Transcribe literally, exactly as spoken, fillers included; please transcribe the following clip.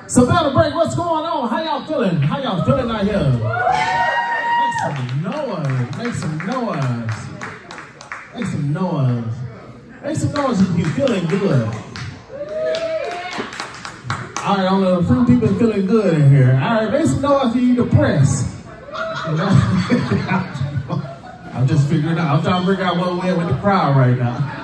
So battle break, what's going on? How y'all feeling? How y'all feeling out here? Make some noise. Make some noise. Make some noise. Make some noise if you're feeling good. All right, only a few people feeling good in here. All right, make some noise if you're depressed. You know? I'm just figuring out. I'm trying to figure out what we're with the crowd right now.